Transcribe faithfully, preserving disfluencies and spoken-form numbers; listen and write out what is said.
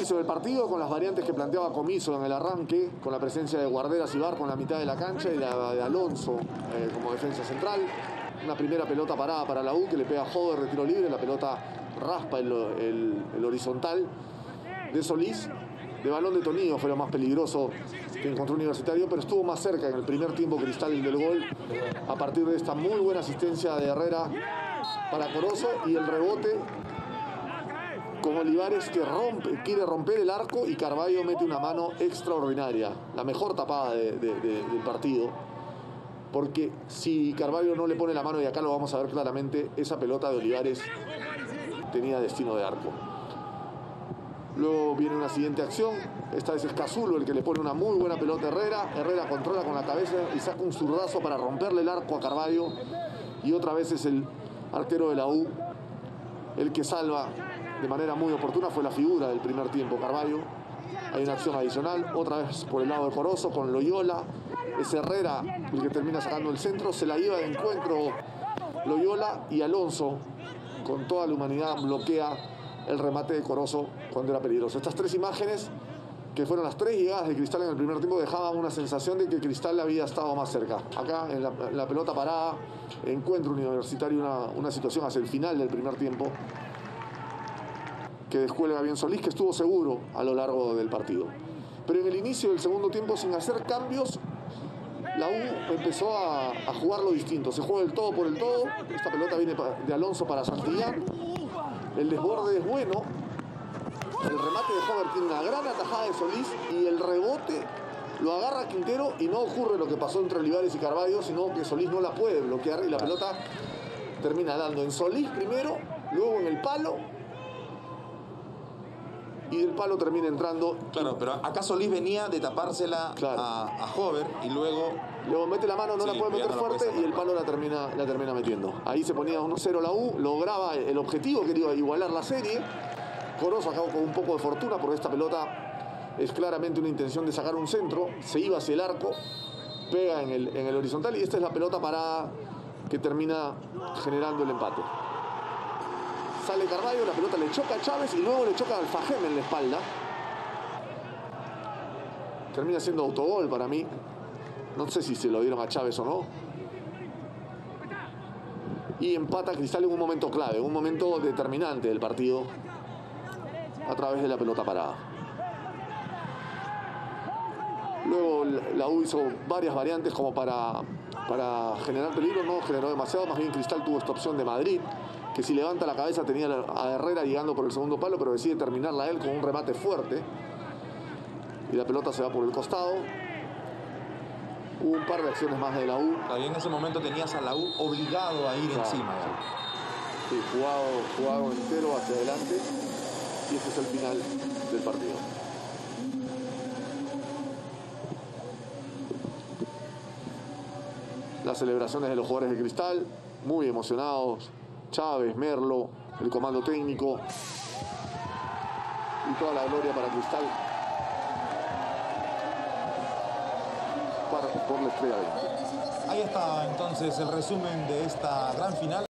inicio del partido, con las variantes que planteaba Comiso en el arranque, con la presencia de Guarderas y Barco en la mitad de la cancha y la de Alonso eh, como defensa central. Una primera pelota parada para la U que le pega a Hover de tiro libre, la pelota raspa el, el, el horizontal de Solís. De balón de Tonillo fue lo más peligroso que encontró Universitario, pero estuvo más cerca en el primer tiempo Cristal del gol a partir de esta muy buena asistencia de Herrera para Corozo y el rebote con Olivares que rompe, quiere romper el arco y Carvalho mete una mano extraordinaria, la mejor tapada de, de, de, del partido, porque si Carvalho no le pone la mano, y acá lo vamos a ver claramente, esa pelota de Olivares tenía destino de arco. Luego viene una siguiente acción, esta vez es Casulo el que le pone una muy buena pelota a Herrera. Herrera controla con la cabeza y saca un zurdazo para romperle el arco a Carvalho. Y otra vez es el arquero de la U el que salva de manera muy oportuna. Fue la figura del primer tiempo Carvalho. Hay una acción adicional, otra vez por el lado de Corozo con Loyola. Es Herrera el que termina sacando el centro, se la lleva de encuentro Loyola y Alonso con toda la humanidad bloquea el remate de Corozo cuando era peligroso. Estas tres imágenes, que fueron las tres llegadas de Cristal en el primer tiempo, dejaban una sensación de que Cristal había estado más cerca. Acá, en la, en la pelota parada, encuentra Universitario una, una situación hacia el final del primer tiempo que descuelga bien Solís, que estuvo seguro a lo largo del partido. Pero en el inicio del segundo tiempo, sin hacer cambios, la U empezó a, a jugarlo distinto. Se juega el todo por el todo. Esta pelota viene de Alonso para Santillán. El desborde es bueno. El remate de Hover tiene una gran atajada de Solís y el rebote lo agarra Quintero y no ocurre lo que pasó entre Olivares y Carvalho, sino que Solís no la puede bloquear y la pelota termina dando en Solís primero, luego en el palo y del palo termina entrando. Claro, pero acá Solís venía de tapársela claro. a, a Hover y luego... Luego mete la mano, no sí, la puede meter fuerte y el palo la termina, la termina metiendo. Ahí se ponía uno cero la U, lograba el objetivo, quería igualar la serie. Corozo acabó con un poco de fortuna porque esta pelota es claramente una intención de sacar un centro. Se iba hacia el arco, pega en el, en el horizontal y esta es la pelota parada que termina generando el empate. Sale Carvalho, la pelota le choca a Chávez y luego le choca al Fajem en la espalda. Termina siendo autogol para mí. No sé si se lo dieron a Chávez o no. Y empata Cristal en un momento clave, un momento determinante del partido, a través de la pelota parada. Luego la U hizo varias variantes como para, para generar peligro. No generó demasiado, más bien Cristal tuvo esta opción de Madrid, que si levanta la cabeza tenía a Herrera llegando por el segundo palo, pero decide terminarla él con un remate fuerte. Y la pelota se va por el costado. Hubo un par de acciones más de la U. Ahí en ese momento tenías a la U obligado a ir claro, encima. Sí, sí jugado, jugado entero hacia adelante. Y este es el final del partido. Las celebraciones de los jugadores de Cristal, muy emocionados. Chávez, Merlo, el comando técnico. Y toda la gloria para Cristal. Por la estrella veinte. Ahí está entonces el resumen de esta gran final.